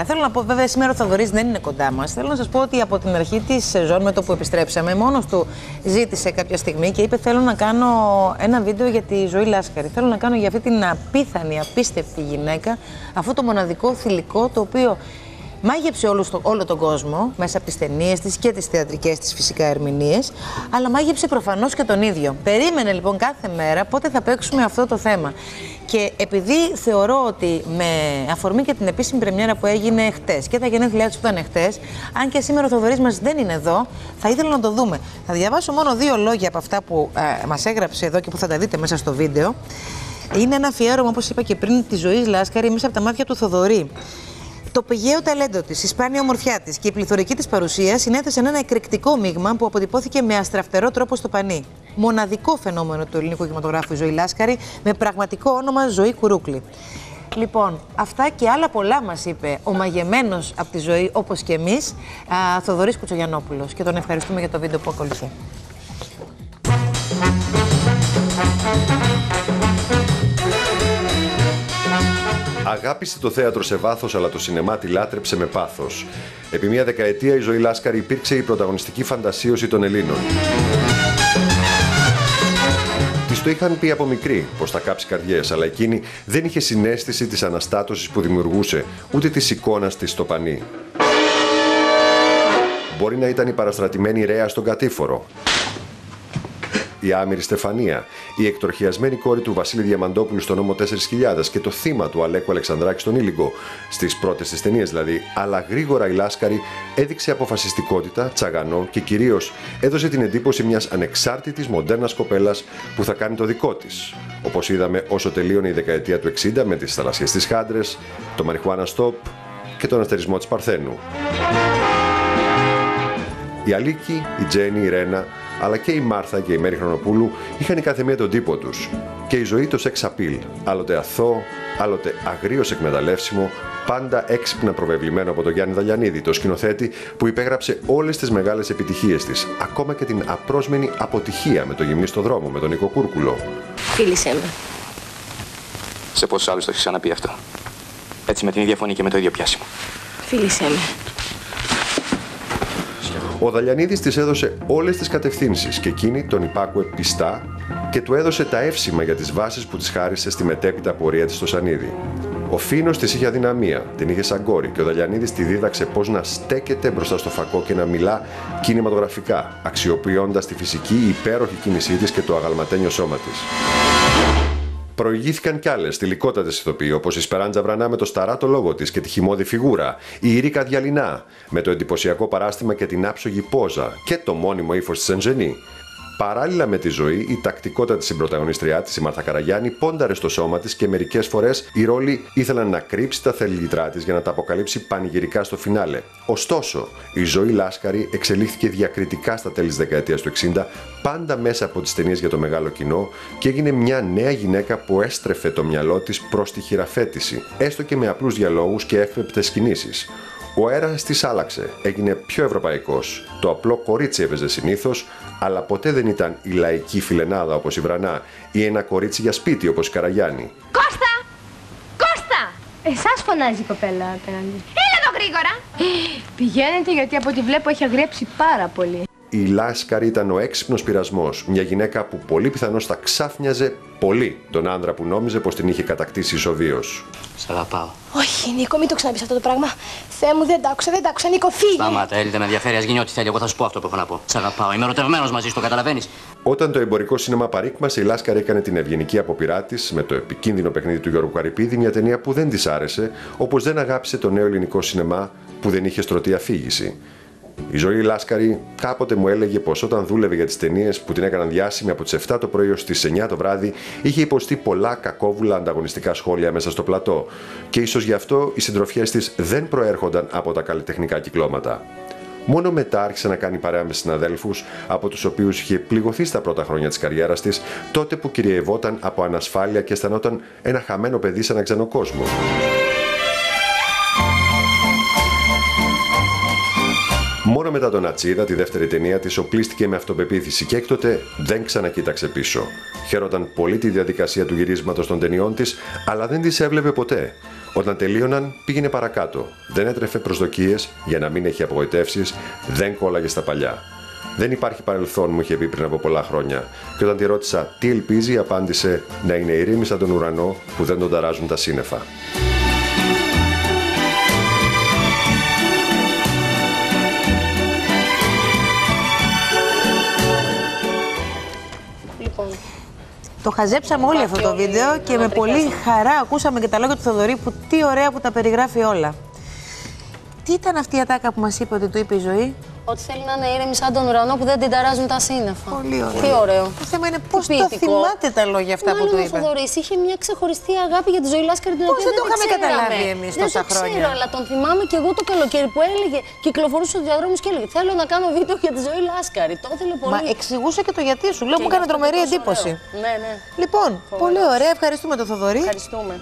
καλημέρα. Θέλω να πω, βέβαια, σήμερα ο Θοδωρής δεν είναι κοντά μας. Θέλω να σας πω ότι από την αρχή της σεζόν, με το που επιστρέψαμε, μόνος του ζήτησε κάποια στιγμή και είπε: θέλω να κάνω ένα βίντεο για τη Ζωή Λάσκαρη. Θέλω να κάνω για αυτή την απίθανη, απίστευτη γυναίκα, αυτό το μοναδικό θηλυκό το οποίο μάγεψε όλο τον κόσμο μέσα από τις ταινίες της και τις θεατρικές της φυσικά ερμηνείες, αλλά μάγεψε προφανώς και τον ίδιο. Περίμενε λοιπόν κάθε μέρα πότε θα παίξουμε αυτό το θέμα. Και επειδή θεωρώ ότι με αφορμή και την επίσημη πρεμιέρα που έγινε χτες και τα γενέθλιά της που ήταν χτες, αν και σήμερα ο Θοδωρής μας δεν είναι εδώ, θα ήθελα να το δούμε. Θα διαβάσω μόνο 2 λόγια από αυτά που μας έγραψε εδώ και που θα τα δείτε μέσα στο βίντεο. Είναι ένα αφιέρωμα, όπως είπα και πριν, της Ζωής Λάσκαρη μέσα από τα μάτια του Θοδωρή. Το πηγαίο ταλέντο της, η σπάνια ομορφιά της και η πληθωρική της παρουσία συνέθεσαν ένα εκρηκτικό μείγμα που αποτυπώθηκε με αστραφτερό τρόπο στο πανί. Μοναδικό φαινόμενο του ελληνικού κινηματογράφου η Ζωή Λάσκαρη, με πραγματικό όνομα Ζωή Κουρούκλη. Λοιπόν, αυτά και άλλα πολλά μας είπε ο μαγεμένος από τη ζωή, όπως και εμείς, Θοδωρής Κουτσογιαννόπουλος. Και τον ευχαριστούμε για το βίντεο που ακολουθεί. Αγάπησε το θέατρο σε βάθος, αλλά το σινεμά τη λάτρεψε με πάθος. Επί μια δεκαετία η Ζωή Λάσκαρη υπήρξε η πρωταγωνιστική φαντασίωση των Ελλήνων. Της το είχαν πει από μικρή πως θα κάψει καρδιές, αλλά εκείνη δεν είχε συναίσθηση της αναστάτωσης που δημιουργούσε, ούτε της εικόνας της στο πανί. Μπορεί να ήταν η παραστρατημένη Ρέα στον Κατήφορο, η άμυρη Στεφανία, η εκτροχιασμένη κόρη του Βασίλη Διαμαντόπουλου στον Νόμο 4000 και το θύμα του Αλέκου Αλεξανδράκη στον Ήλιγκο, στις πρώτες της ταινίες δηλαδή, αλλά γρήγορα η Λάσκαρη έδειξε αποφασιστικότητα, τσαγανό και κυρίως έδωσε την εντύπωση μιας ανεξάρτητης μοντέρνας κοπέλας που θα κάνει το δικό της. Όπως είδαμε όσο τελείωνε η δεκαετία του 60 με τις θαλασσιές της Χάντρες, το Μαριχουάνα Στόπ και τον αστερισμό της Παρθένου. Η Αλίκη, η Τζέννη, η Ρένα, αλλά και η Μάρθα και η Μέρη Χρονοπούλου είχαν η κάθε μία τον τύπο τους. Και η ζωή το σεξ απείλ, άλλοτε αθώο, άλλοτε αγρίως εκμεταλλεύσιμο, πάντα έξυπνα προβεβλημένο από τον Γιάννη Δαλιανίδη, το σκηνοθέτη που υπέγραψε όλες τις μεγάλες επιτυχίες της, ακόμα και την απρόσμενη αποτυχία με το Γυμνή στο δρόμο, με τον Νίκο Κούρκουλο. Φίλησέ με. Σε πόσους άλλους το έχεις ξαναπεί αυτό? Έτσι με την ίδια φωνή και με το ίδιο πιάσιμο. Φίλησέ με. Ο Δαλιανίδης της έδωσε όλες τις κατευθύνσεις και εκείνη τον υπάκουε πιστά και του έδωσε τα εύσημα για τις βάσεις που της χάρισε στη μετέπειτα πορεία της στο Σανίδι. Ο Φίνος της είχε αδυναμία, την είχε σαν κόρη και ο Δαλιανίδης τη δίδαξε πώς να στέκεται μπροστά στο φακό και να μιλά κινηματογραφικά, αξιοποιώντας τη φυσική υπέροχη κίνησή της και το αγαλματένιο σώμα της. Προηγήθηκαν κι άλλες θηλυκότατες ηθοποιοί, όπως η Σπεράντζα Βρανά με το σταράτο λόγο της και τη χυμώδη φιγούρα, η Ρίκα Διαλινά με το εντυπωσιακό παράστημα και την άψογη πόζα και το μόνιμο ύφος της Εντζενή. Παράλληλα με τη ζωή, η τακτικότατη συμπρωταγωνιστριά της, η Μάρθα Καραγιάννη, πόνταρε στο σώμα της και μερικές φορές οι ρόλοι ήθελαν να κρύψει τα θελγητρά της για να τα αποκαλύψει πανηγυρικά στο φινάλε. Ωστόσο, η Ζωή Λάσκαρη εξελίχθηκε διακριτικά στα τέλη της δεκαετίας του 60, πάντα μέσα από τις ταινίες για το μεγάλο κοινό και έγινε μια νέα γυναίκα που έστρεφε το μυαλό της προς τη χειραφέτηση, έστω και με απλούς διαλόγους και εύπεπτες κινήσεις. Ο αέρας της άλλαξε, έγινε πιο ευρωπαϊκός. Το απλό κορίτσι έβαιζε συνήθως, αλλά ποτέ δεν ήταν η λαϊκή φιλενάδα όπως η Βρανά ή ένα κορίτσι για σπίτι όπως η Καραγιάννη. Κώστα! Κώστα! Εσάς φωνάζει η κοπέλα απέναντι. Έλα εδώ γρήγορα! Πηγαίνετε γιατί από ό,τι βλέπω έχει αγρέψει πάρα πολύ. Η Λάσκαρη ήταν ο έξυπνος πειρασμός, μια γυναίκα που πολύ πιθανώς θα ξάφνιαζε πολύ τον άντρα που νόμιζε πως την είχε κατακτήσει ισοβίως. Σ' αγαπάω. Όχι, Νίκο, μην το ξαναπείς αυτό το πράγμα. Θεέ μου, δεν τ' άκουσα, Νίκο, φύγε. Σταμάτα, Έλλη, δεν με ενδιαφέρει, ας γίνει ό,τι θέλει. Εγώ θα σου πω αυτό που έχω να πω. Σ' αγαπάω, είμαι ερωτευμένος μαζί σου, το καταλαβαίνεις? Όταν το εμπορικό σίνεμα παρήκμασε, η Λάσκαρη έκανε την ευγενική απόπειρά της με το επικίνδυνο παιχνίδι του Γιώργου Καρυπίδη, μια ταινία που δεν της άρεσε, όπως δεν αγάπησε το νέο ελληνικό σινεμά που δεν είχε στρωτή αφήγηση. Η Ζωή Λάσκαρη κάποτε μου έλεγε πως όταν δούλευε για τις ταινίες που την έκαναν διάσημη από τις 7 το πρωί ως τις 9 το βράδυ, είχε υποστεί πολλά κακόβουλα ανταγωνιστικά σχόλια μέσα στο πλατό και ίσως γι' αυτό οι συντροφιές της δεν προέρχονταν από τα καλλιτεχνικά κυκλώματα. Μόνο μετά άρχισε να κάνει παρέα με συναδέλφους, από τους οποίους είχε πληγωθεί στα πρώτα χρόνια της καριέρας της, τότε που κυριευόταν από ανασφάλεια και αισθανόταν ένα χαμένο παιδί σε έναν ξένο κόσμο. Μόνο μετά τον Ατσίδα, τη δεύτερη ταινία της, οπλίστηκε με αυτοπεποίθηση και έκτοτε δεν ξανακοίταξε πίσω. Χαίρονταν πολύ τη διαδικασία του γυρίσματος των ταινιών της, αλλά δεν τις έβλεπε ποτέ. Όταν τελείωναν, πήγαινε παρακάτω. Δεν έτρεφε προσδοκίες για να μην έχει απογοητεύσεις, δεν κόλλαγε στα παλιά. Δεν υπάρχει παρελθόν, μου είχε πει πριν από πολλά χρόνια. Και όταν τη ρώτησα τι ελπίζει, απάντησε να είναι ειρήνη σαν τον ουρανό που δεν τον ταράζουν τα σύννεφα. Το χαζέψαμε όλοι αυτό το βίντεο και με πολύ χαρά ακούσαμε και τα λόγια του Θοδωρή που τι ωραία που τα περιγράφει όλα. Τι ήταν αυτή η ατάκα που μας είπε ότι του είπε η Ζωή? Ότι θέλει να είναι ήρεμη σαν τον ουρανό που δεν την ταράζουν τα σύννεφα. Πολύ ωραίο. Τι ωραίο. Το θέμα είναι πώς το θυμάται τα λόγια αυτά που του είπε. Ο Θοδωρής είχε μια ξεχωριστή αγάπη για τη Ζωή Λάσκαρη, την οποία δεν το είχαμε καταλάβει εμείς τόσα χρόνια. Δεν το ξέρω, αλλά τον θυμάμαι και εγώ το καλοκαίρι που έλεγε, κυκλοφορούσε στους διαδρόμους και έλεγε θέλω να κάνω βίντεο για τη Ζωή Λάσκαρη. Το ήθελε πολύ. Μα εξηγούσε και το γιατί σου. Λέω, μου έκανε τρομερή εντύπωση. Ναι, ναι. Λοιπόν, πολύ ωραία. Ευχαριστούμε τον Θοδωρή. Ευχαριστούμε.